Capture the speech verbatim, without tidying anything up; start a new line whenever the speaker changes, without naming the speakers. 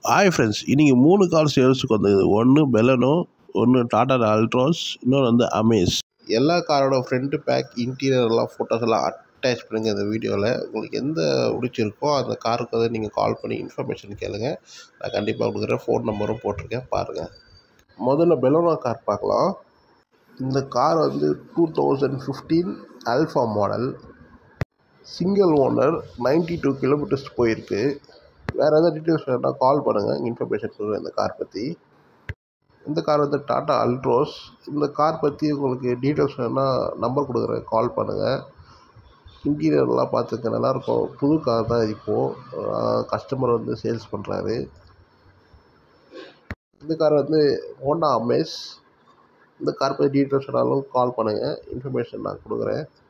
Hi friends, இன்றைக்கி மூணு car சேல்ஸுக்கு வந்தது. ஒன்று பெலனோ, ஒன்று டாடா அல்ட்ராஸ், இன்னொன்று வந்து அமேஸ். எல்லா காரோட ஃப்ரண்ட்டு பேக் இன்டீரியர்லாம் ஃபோட்டோஸ் எல்லாம் அட்டாச் பண்ணுங்கள் இந்த வீடியோவில். உங்களுக்கு எந்த பிடிச்சிருக்கோ அந்த காருக்கு வந்து நீங்கள் கால் பண்ணி இன்ஃபர்மேஷன் கேளுங்க. நான் கண்டிப்பாக கொடுக்குறேன். ஃபோன் நம்பரும் போட்டிருக்கேன், பாருங்கள். முதல்ல பெலோரோ கார் பார்க்கலாம். இந்த கார் வந்து two thousand fifteen alpha model, single owner, ninety two kilometres போயிருக்கு. வேறு எதாவது டீட்டெயில்ஸ் வேணுன்னா கால் பண்ணுங்கள், இன்ஃபர்மேஷன் சொல்லுங்கள் இந்த கார் பற்றி. இந்த கார் வந்து டாடா அல்ட்ராஸ். இந்த கார் பற்றி உங்களுக்கு டீட்டெயில்ஸ் வேணுன்னா நம்பர் கொடுக்குறேன், கால் பண்ணுங்கள். இன்டீரியர்லாம் பார்த்துக்க நல்லாயிருக்கும். புது கார் தான் இப்போது கஸ்டமர் வந்து சேல்ஸ் பண்ணுறாரு. இந்த கார் வந்து ஹோண்டா அமேஸ். இந்த கார் பற்றி டீட்டெயில்ஸ் வேணாலும் கால் பண்ணுங்கள், இன்ஃபர்மேஷன் நான் கொடுக்குறேன்.